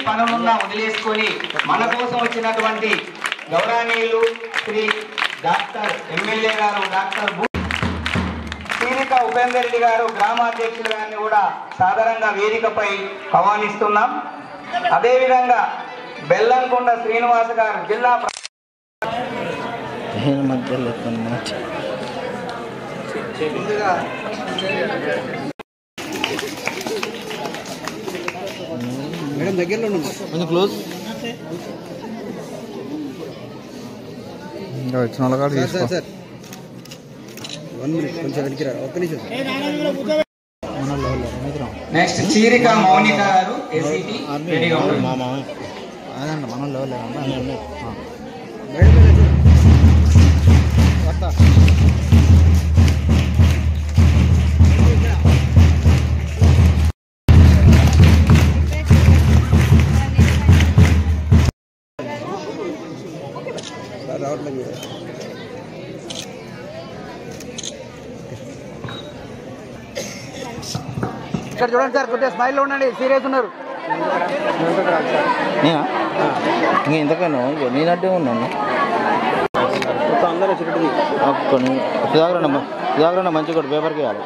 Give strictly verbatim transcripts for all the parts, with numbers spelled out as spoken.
పనులున్నా వదిలేసుకొని మన కోసం వచ్చినటువంటి గౌరవనీయులు శ్రీ డాక్టర్ ఎమ్మెల్యే గారు డాక్టర్ చీరిక ఉపేందర్ రెడ్డి గారు గ్రామాధ్యక్షులు గారిని కూడా సాధారణంగా వేదికపై ఆహ్వానిస్తున్నాం. అదేవిధంగా బెల్లంకొండ శ్రీనివాస గారు జిల్లా మేడం దగ్గరలో కొంచెం క్లోజ్ సార్ వన్ మినిట్ కొంచెం వెనక్కి రా ఒక్క నిమిషం. నెక్స్ట్ చీరిక మౌనిక గారు ఎస్సిటి రెడీగా ఉంటుంది. మనం లేవలే రావట్లేదు. ఇక్కడ చూడండి సార్, కొద్దిగా స్మైల్లో ఉండండి, సీరియస్ ఉన్నారు. ఇంకా ఇంతకన్నా నేనట్టే ఉన్నాను. అందరూ సుధాకరణ సుధాకరణ మంచి కూడా పేపర్కి వేయాలి.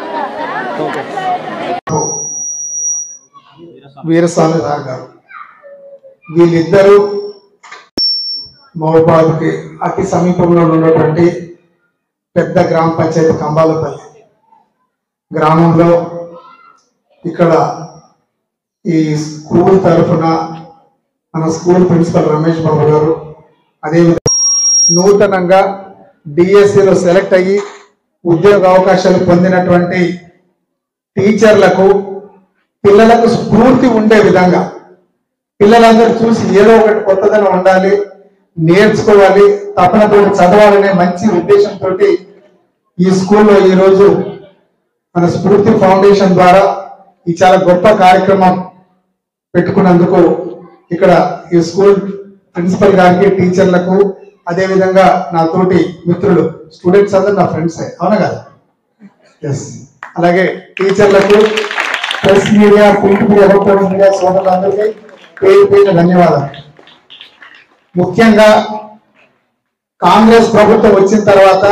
వీరస్వామి రావు గారు వీళ్ళిద్దరూ మహబూబాబాద్కి అతి సమీపంలో ఉన్నటువంటి పెద్ద గ్రామ పంచాయతీ కంబాలపల్లి గ్రామంలో ఇక్కడ ఈ స్కూల్ తరఫున మన స్కూల్ ప్రిన్సిపల్ రమేష్ బాబు గారు అదేవిధంగా నూతనంగా డిఎస్సిలో సెలెక్ట్ అయ్యి ఉద్యోగ అవకాశాలు పొందినటువంటి టీచర్లకు పిల్లలకు స్ఫూర్తి ఉండే విధంగా పిల్లలందరూ చూసి ఏదో ఒకటి కొత్తదనం ఉండాలి, నేర్చుకోవాలి, తపనతో చదవాలనే మంచి ఉద్దేశంతో ఈ స్కూల్లో ఈరోజు మన స్ఫూర్తి ఫౌండేషన్ ద్వారా ఈ చాలా గొప్ప కార్యక్రమం పెట్టుకున్నందుకు ఇక్కడ ఈ స్కూల్ ప్రిన్సిపల్ గారికి, టీచర్లకు, అదేవిధంగా నా తోటి మిత్రులు స్టూడెంట్స్ అందరూ నా ఫ్రెండ్సే, అవునా కదా? ఎస్. అలాగే టీచర్లకు, press media, print media, electronic media సోదరులందరికీ పేరు పేరు ధన్యవాదాలు. ముఖ్యంగా కాంగ్రెస్ ప్రభుత్వం వచ్చిన తర్వాత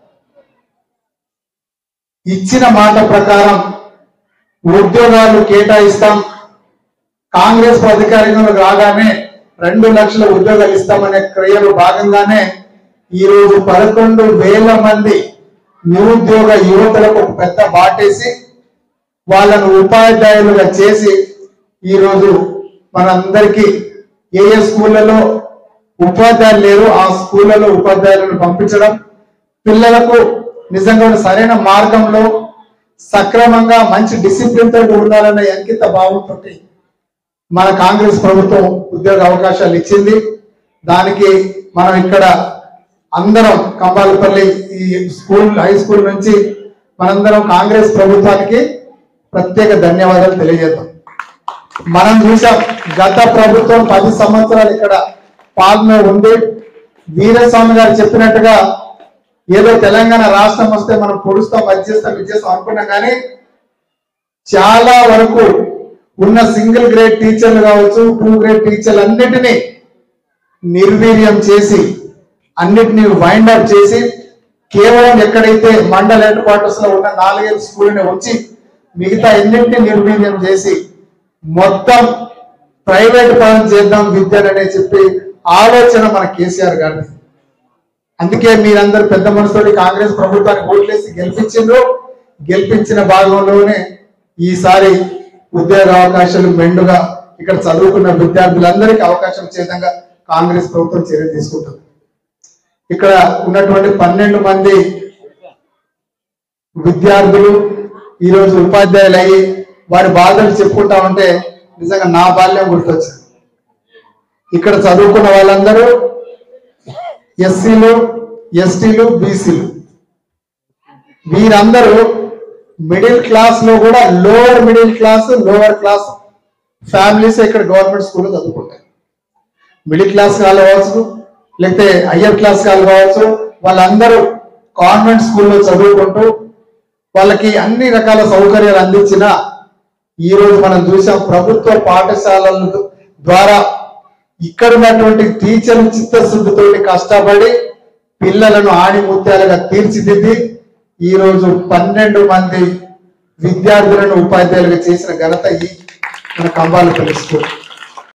ఇచ్చిన మాట ప్రకారం ఉద్యోగాలు కేటాయిస్తాం, కాంగ్రెస్ అధికారంలో రాగానే రెండు లక్షల ఉద్యోగాలు ఇస్తామనే క్రియలో భాగంగానే ఈరోజు పదకొండు వేల మంది నిరుద్యోగ యువతలకు ఒక పెద్ద బాటేసి వాళ్ళను ఉపాధ్యాయులుగా చేసి ఈరోజు మనందరికీ ఏ ఏ స్కూళ్ళలో ఉపాధ్యాయులు లేరు ఆ స్కూళ్ళలో ఉపాధ్యాయులను పంపించడం, పిల్లలకు నిజంగా సరైన మార్గంలో సక్రమంగా మంచి డిసిప్లిన్ తోటి ఉండాలనే అంకిత భావంతో మన కాంగ్రెస్ ప్రభుత్వం ఉద్యోగ అవకాశాలు ఇచ్చింది. దానికి మనం ఇక్కడ అందరం కంబాలపల్లి ఈ స్కూల్ హై స్కూల్ నుంచి మనందరం కాంగ్రెస్ ప్రభుత్వానికి ప్రత్యేక ధన్యవాదాలు తెలియజేద్దాం. మనం చూసాం గత ప్రభుత్వం పది సంవత్సరాలు ఇక్కడ పాలన ఉంది. వీరస్వామి గారు చెప్పినట్టుగా ఏదో తెలంగాణ రాష్ట్రం వస్తే మనం పొడుస్తాం, అది చేస్తాం, ఇది చేస్తాం అనుకున్నాం, కానీ చాలా వరకు ఉన్న సింగిల్ గ్రేడ్ టీచర్లు కావచ్చు, టూ గ్రేడ్ టీచర్లు అన్నిటినీ నిర్వీర్యం చేసి అన్నిటినీ వైండ్ అప్ చేసి కేవలం ఎక్కడైతే మండల హెడ్ క్వార్టర్స్ లో ఉన్న నాలుగైదు స్కూల్ని వచ్చి మిగతా ఎన్నింటినీ నిర్వీర్యం చేసి మొత్తం ప్రైవేట్ పరం చేద్దాం విద్యననే చెప్పి ఆలోచన మన కేసీఆర్ గారిని. అందుకే మీరందరూ పెద్ద మనసుతోటి కాంగ్రెస్ ప్రభుత్వాన్ని ఓట్లేసి గెలిపించిండ్రు. గెలిపించిన భాగంలోనే ఈసారి ఉద్యోగ అవకాశాలు మెండుగా ఇక్కడ చదువుకున్న విద్యార్థులందరికీ అవకాశం చేతంగా కాంగ్రెస్ ప్రభుత్వం చర్య తీసుకుంటుంది. ఇక్కడ ఉన్నటువంటి పన్నెండు మంది విద్యార్థులు ఈరోజు ఉపాధ్యాయులు అయ్యి వారి బాధలు చెప్పుకుంటా ఉంటే నిజంగా నా బాల్యం గుర్తొచ్చింది. ఇక్కడ చదువుకున్న వాళ్ళందరూ ఎస్సీలు, ఎస్టీలు, బీసీలు, వీరందరూ మిడిల్ క్లాస్ లో కూడా lower middle class, lower class families ఇక్కడ గవర్నమెంట్ స్కూల్లో చదువుకుంటారు. మిడిల్ క్లాస్ వాళ్ళు కావచ్చు, లేకపోతే హయ్యర్ క్లాస్ వాళ్ళు కావచ్చు, వాళ్ళందరూ కాన్వెంట్ స్కూల్లో చదువుకుంటూ వాళ్ళకి అన్ని రకాల సౌకర్యాలు అందించిన ఈ రోజు మనం చూసాం ప్రభుత్వ పాఠశాలలు ద్వారా ఇక్కడ ఉన్నటువంటి టీచర్లు చిత్తశుద్ధితోటి కష్టపడి పిల్లలను ఆణిముత్యాలుగా తీర్చిదిద్ది ఈ రోజు పన్నెండు మంది విద్యార్థులను ఉపాధ్యాయులుగా చేసిన ఘనత ఈ మన కంబాలపల్లి స్కూల్.